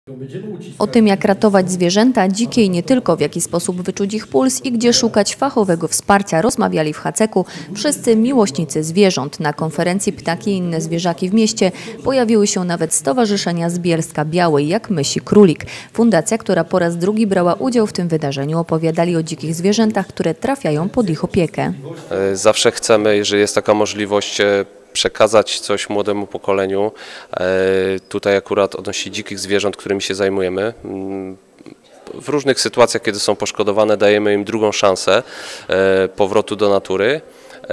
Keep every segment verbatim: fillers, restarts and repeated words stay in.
O tym, jak ratować zwierzęta dzikie i nie tylko, w jaki sposób wyczuć ich puls i gdzie szukać fachowego wsparcia, rozmawiali w Haceku wszyscy miłośnicy zwierząt. Na konferencji Ptaki i inne zwierzaki w mieście pojawiły się nawet stowarzyszenia z Bielska Białej, jak Mysi Królik. Fundacja, która po raz drugi brała udział w tym wydarzeniu, opowiadali o dzikich zwierzętach, które trafiają pod ich opiekę. Zawsze chcemy, jeżeli jest taka możliwość, przekazać coś młodemu pokoleniu. Tutaj akurat odnośnie dzikich zwierząt, którymi się zajmujemy. W różnych sytuacjach, kiedy są poszkodowane, dajemy im drugą szansę powrotu do natury.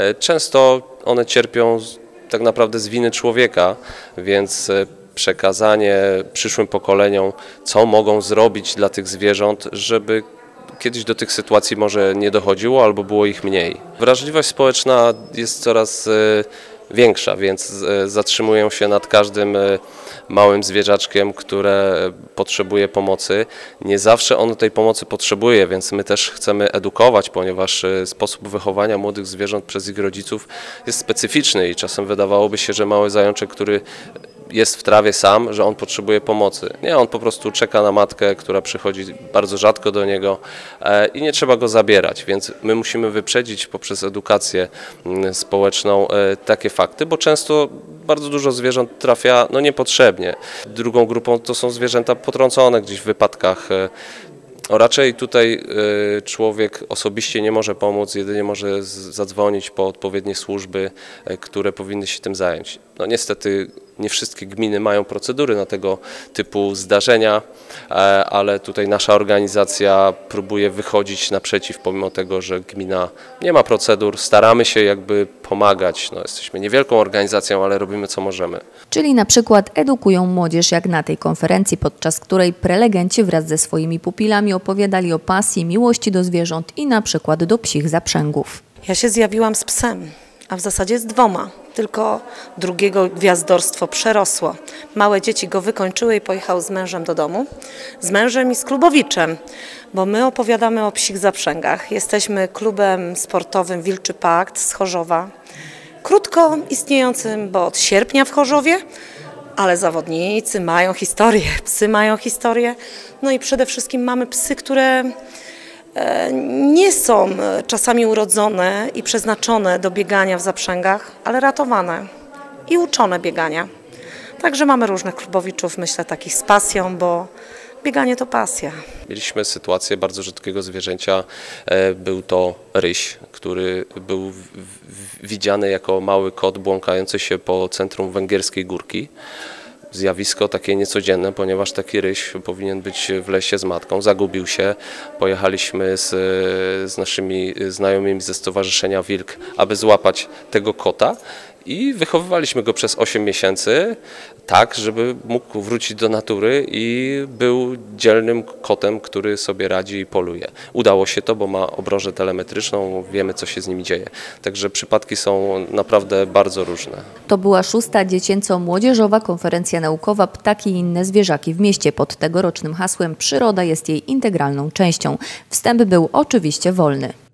Często one cierpią tak naprawdę z winy człowieka, więc przekazanie przyszłym pokoleniom, co mogą zrobić dla tych zwierząt, żeby kiedyś do tych sytuacji może nie dochodziło albo było ich mniej. Wrażliwość społeczna jest coraz większa, więc zatrzymują się nad każdym małym zwierzaczkiem, które potrzebuje pomocy. Nie zawsze ono tej pomocy potrzebuje, więc my też chcemy edukować, ponieważ sposób wychowania młodych zwierząt przez ich rodziców jest specyficzny i czasem wydawałoby się, że mały zajączek, który jest w trawie sam, że on potrzebuje pomocy. Nie, on po prostu czeka na matkę, która przychodzi bardzo rzadko do niego i nie trzeba go zabierać, więc my musimy wyprzedzić poprzez edukację społeczną takie fakty, bo często bardzo dużo zwierząt trafia no niepotrzebnie. Drugą grupą to są zwierzęta potrącone gdzieś w wypadkach. O, raczej tutaj człowiek osobiście nie może pomóc, jedynie może zadzwonić po odpowiednie służby, które powinny się tym zająć. No niestety nie wszystkie gminy mają procedury na tego typu zdarzenia, ale tutaj nasza organizacja próbuje wychodzić naprzeciw, pomimo tego, że gmina nie ma procedur, staramy się jakby pomagać. No, jesteśmy niewielką organizacją, ale robimy co możemy. Czyli na przykład edukują młodzież, jak na tej konferencji, podczas której prelegenci wraz ze swoimi pupilami opowiadali o pasji, miłości do zwierząt i na przykład do psich zaprzęgów. Ja się zjawiłam z psem, a w zasadzie z dwoma, tylko drugiego gwiazdorstwo przerosło. Małe dzieci go wykończyły i pojechał z mężem do domu, z mężem i z klubowiczem, bo my opowiadamy o psich zaprzęgach. Jesteśmy klubem sportowym Wilczy Pakt z Chorzowa, krótko istniejącym, bo od sierpnia w Chorzowie, ale zawodnicy mają historię, psy mają historię, no i przede wszystkim mamy psy, które nie są czasami urodzone i przeznaczone do biegania w zaprzęgach, ale ratowane i uczone biegania. Także mamy różnych klubowiczów, myślę, takich z pasją, bo bieganie to pasja. Mieliśmy sytuację bardzo rzadkiego zwierzęcia, był to ryś, który był widziany jako mały kot błąkający się po centrum Węgierskiej Górki. Zjawisko takie niecodzienne, ponieważ taki ryś powinien być w lesie z matką. Zagubił się. Pojechaliśmy z, z naszymi znajomymi ze Stowarzyszenia Wilk, aby złapać tego kota i wychowywaliśmy go przez osiem miesięcy tak, żeby mógł wrócić do natury i był dzielnym kotem, który sobie radzi i poluje. Udało się to, bo ma obrożę telemetryczną, wiemy, co się z nimi dzieje. Także przypadki są naprawdę bardzo różne. To była szósta dziecięco-młodzieżowa konferencja naukowa Ptaki i inne zwierzaki w mieście pod tegorocznym hasłem „Przyroda jest jej integralną częścią”. Wstęp był oczywiście wolny.